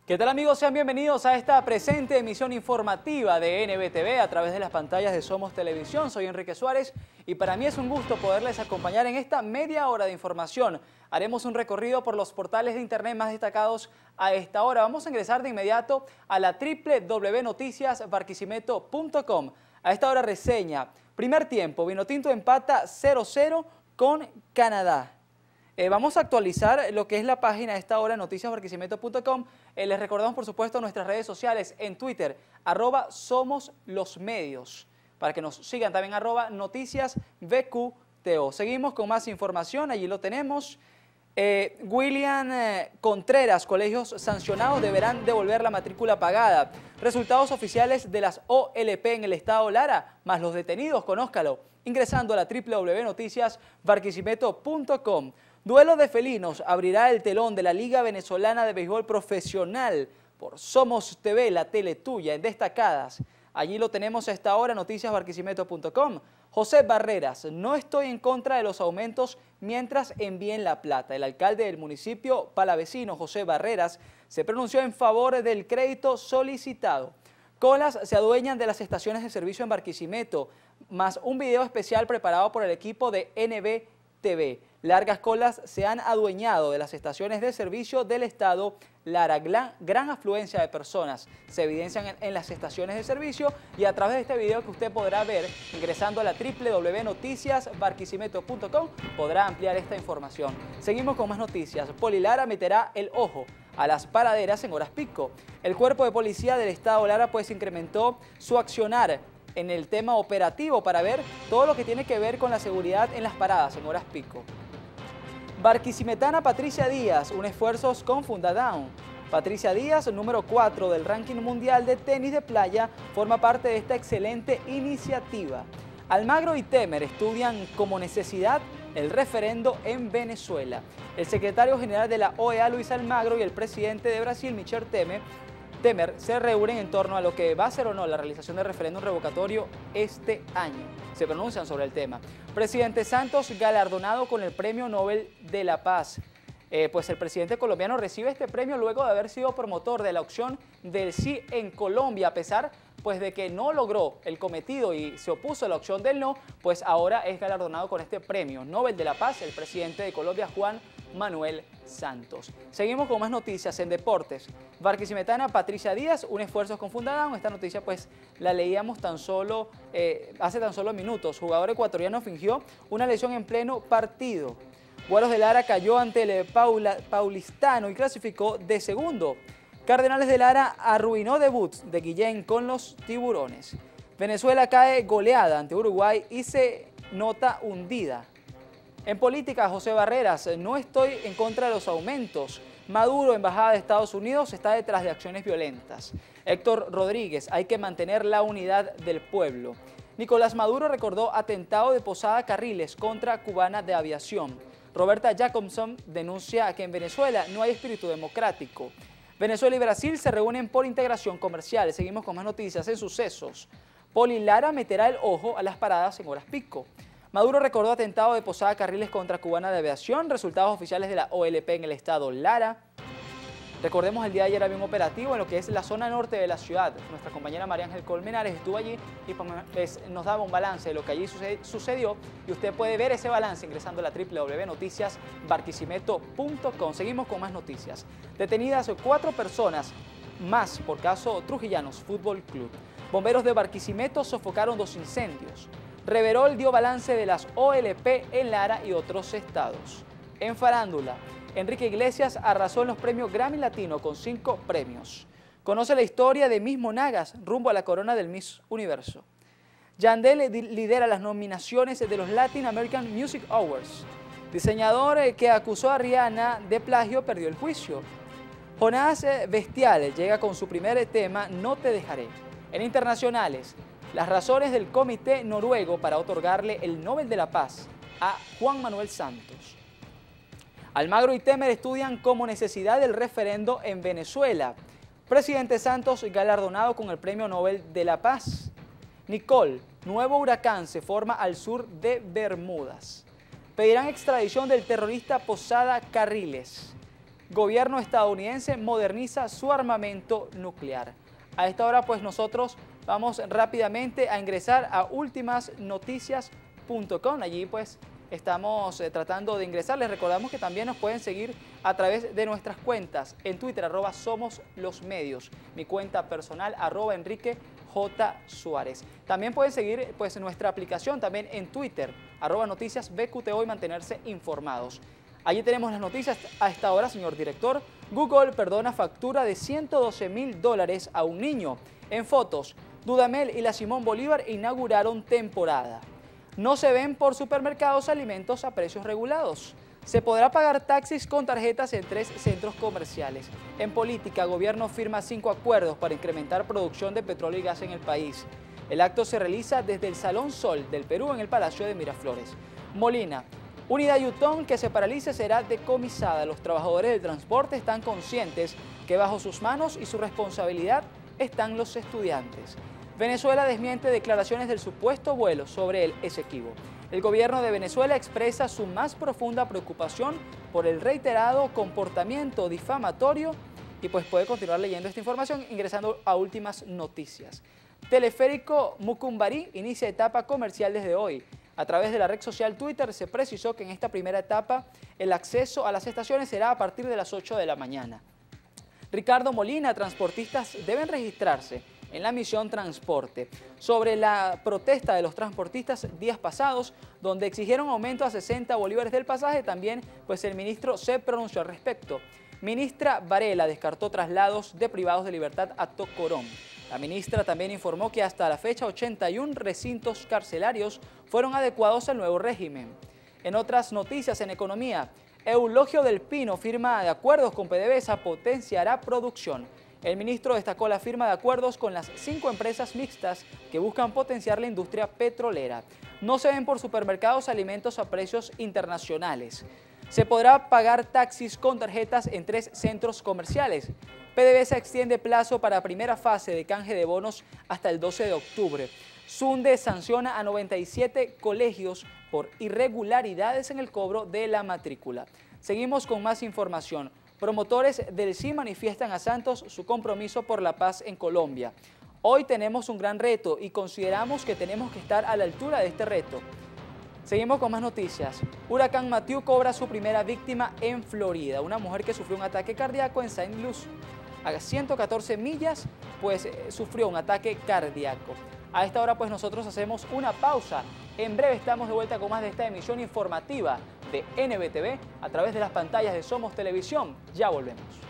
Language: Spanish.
¿Qué tal, amigos? Sean bienvenidos a esta presente emisión informativa de NBTV a través de las pantallas de Somos Televisión. Soy Enrique Suárez y para mí es un gusto poderles acompañar en esta media hora de información. Haremos un recorrido por los portales de internet más destacados a esta hora. Vamos a ingresar de inmediato a la www.noticiasbarquisimeto.com. A esta hora reseña. Primer tiempo, Vinotinto empata 0-0 con Canadá. Vamos a actualizar lo que es la página a esta hora, noticiasbarquisimeto.com. Les recordamos, por supuesto, nuestras redes sociales en Twitter, @SomosLosMedios, para que nos sigan también, @NoticiasBQTO. Seguimos con más información, allí lo tenemos. William Contreras, colegios sancionados deberán devolver la matrícula pagada. Resultados oficiales de las OLP en el estado Lara, más los detenidos, conózcalo, ingresando a la www.noticiasbarquisimeto.com. Duelo de felinos abrirá el telón de la Liga Venezolana de Béisbol Profesional por Somos TV, la tele tuya, en destacadas. Allí lo tenemos a esta hora, noticiasbarquisimeto.com. José Barreras, no estoy en contra de los aumentos mientras envíen la plata. El alcalde del municipio palavecino, José Barreras, se pronunció en favor del crédito solicitado. Colas se adueñan de las estaciones de servicio en Barquisimeto, más un video especial preparado por el equipo de NBTV. Largas colas se han adueñado de las estaciones de servicio del estado Lara. Gran afluencia de personas se evidencian en las estaciones de servicio y a través de este video que usted podrá ver ingresando a la www.noticiasbarquisimeto.com podrá ampliar esta información. Seguimos con más noticias. Polilara meterá el ojo a las paraderas en horas pico. El cuerpo de policía del estado Lara pues incrementó su accionar en el tema operativo para ver todo lo que tiene que ver con la seguridad en las paradas en horas pico. Barquisimetana Patricia Díaz, un esfuerzo con Fundadown. Patricia Díaz, número 4 del ranking mundial de tenis de playa, forma parte de esta excelente iniciativa. Almagro y Temer estudian como necesidad el referendo en Venezuela. El secretario general de la OEA, Luis Almagro, y el presidente de Brasil, Michel Temer, se reúnen en torno a lo que va a ser o no la realización del referéndum revocatorio este año. Se pronuncian sobre el tema. Presidente Santos galardonado con el Premio Nobel de la Paz. Pues el presidente colombiano recibe este premio luego de haber sido promotor de la opción del sí en Colombia, a pesar pues de que no logró el cometido y se opuso a la opción del no, pues ahora es galardonado con este Premio Nobel de la Paz el presidente de Colombia, Juan Manuel Santos. Seguimos con más noticias en deportes. Barquisimetana Patricia Díaz, un esfuerzo con Fundadown. Esta noticia pues la leíamos hace tan solo minutos. Jugador ecuatoriano fingió una lesión en pleno partido. Guaros de Lara cayó ante el Paulistano y clasificó de segundo. Cardenales de Lara arruinó debut de Guillén con los Tiburones. Venezuela cae goleada ante Uruguay y se nota hundida. En política, José Barreras, no estoy en contra de los aumentos. Maduro, embajada de Estados Unidos, está detrás de acciones violentas. Héctor Rodríguez, hay que mantener la unidad del pueblo. Nicolás Maduro recordó atentado de Posada Carriles contra Cubana de Aviación. Roberta Jacobson denuncia que en Venezuela no hay espíritu democrático. Venezuela y Brasil se reúnen por integración comercial. Seguimos con más noticias en sucesos. Polilara meterá el ojo a las paradas en horas pico. Maduro recordó atentado de Posada Carriles contra Cubana de Aviación, resultados oficiales de la OLP en el estado Lara. Recordemos, el día de ayer había un operativo en lo que es la zona norte de la ciudad. Nuestra compañera María Ángel Colmenares estuvo allí y nos daba un balance de lo que allí sucedió y usted puede ver ese balance ingresando a la www.noticiasbarquisimeto.com. Seguimos con más noticias. Detenidas 4 personas más por caso Trujillanos Fútbol Club. Bomberos de Barquisimeto sofocaron 2 incendios. Reverol dio balance de las OLP en Lara y otros estados. En farándula, Enrique Iglesias arrasó en los premios Grammy Latino con 5 premios. Conoce la historia de Miss Monagas rumbo a la corona del Miss Universo. Yandel lidera las nominaciones de los Latin American Music Awards. Diseñador que acusó a Rihanna de plagio perdió el juicio. Jonás Bestial llega con su primer tema No te dejaré. En internacionales, las razones del comité noruego para otorgarle el Nobel de la Paz a Juan Manuel Santos. Almagro y Temer estudian como necesidad el referendo en Venezuela. Presidente Santos galardonado con el Premio Nobel de la Paz. Nicole, nuevo huracán se forma al sur de Bermudas. Pedirán extradición del terrorista Posada Carriles. Gobierno estadounidense moderniza su armamento nuclear. A esta hora pues nosotros vamos rápidamente a ingresar a ultimasnoticias.com. Allí pues estamos tratando de ingresar. Les recordamos que también nos pueden seguir a través de nuestras cuentas en Twitter, @SomosLosMedios, mi cuenta personal, @EnriqueJ.Suárez. También pueden seguir pues nuestra aplicación también en Twitter, @NoticiasBQTO, y mantenerse informados. Allí tenemos las noticias a esta hora, señor director. Google perdona factura de $112.000 a un niño. En fotos, Dudamel y la Simón Bolívar inauguraron temporada. No se ven por supermercados alimentos a precios regulados. Se podrá pagar taxis con tarjetas en 3 centros comerciales. En política, gobierno firma 5 acuerdos para incrementar producción de petróleo y gas en el país. El acto se realiza desde el Salón Sol del Perú en el Palacio de Miraflores. Molina. Unidad Yutón que se paralice será decomisada. Los trabajadores del transporte están conscientes que bajo sus manos y su responsabilidad están los estudiantes. Venezuela desmiente declaraciones del supuesto vuelo sobre el Esequibo. El gobierno de Venezuela expresa su más profunda preocupación por el reiterado comportamiento difamatorio y pues puede continuar leyendo esta información ingresando a Últimas Noticias. Teleférico Mucumbarí inicia etapa comercial desde hoy. A través de la red social Twitter se precisó que en esta primera etapa el acceso a las estaciones será a partir de las 8 de la mañana. Ricardo Molina, transportistas deben registrarse en la misión Transporte sobre la protesta de los transportistas días pasados, donde exigieron aumento a 60 bolívares del pasaje. También pues el ministro se pronunció al respecto. Ministra Varela descartó traslados de privados de libertad a Tocorón. La ministra también informó que hasta la fecha 81 recintos carcelarios fueron adecuados al nuevo régimen. En otras noticias en economía, Eulogio del Pino firma de acuerdos con PDVSA, potenciará producción. El ministro destacó la firma de acuerdos con las 5 empresas mixtas que buscan potenciar la industria petrolera. No se ven por supermercados alimentos a precios internacionales. Se podrá pagar taxis con tarjetas en 3 centros comerciales. PDVSA extiende plazo para primera fase de canje de bonos hasta el 12 de octubre. Sunde sanciona a 97 colegios por irregularidades en el cobro de la matrícula. Seguimos con más información. Promotores del sí manifiestan a Santos su compromiso por la paz en Colombia. Hoy tenemos un gran reto y consideramos que tenemos que estar a la altura de este reto. Seguimos con más noticias. Huracán Matthew cobra su primera víctima en Florida. Una mujer que sufrió un ataque cardíaco en St. Louis, a 114 millas, pues sufrió un ataque cardíaco. A esta hora pues nosotros hacemos una pausa. En breve estamos de vuelta con más de esta emisión informativa de NBTV a través de las pantallas de Somos Televisión. Ya volvemos.